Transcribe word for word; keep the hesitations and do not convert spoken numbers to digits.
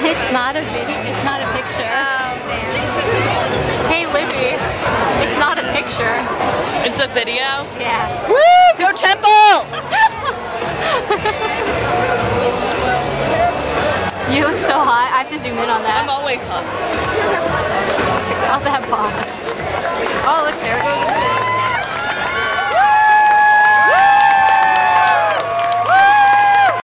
It's not a video. It's not a picture. Oh, damn. Hey, Libby. It's not a picture. It's a video? Yeah. Woo! Go Temple! You look so hot. I have to zoom in on that. I'm always hot. I also have bomb. Oh, look, there it goes.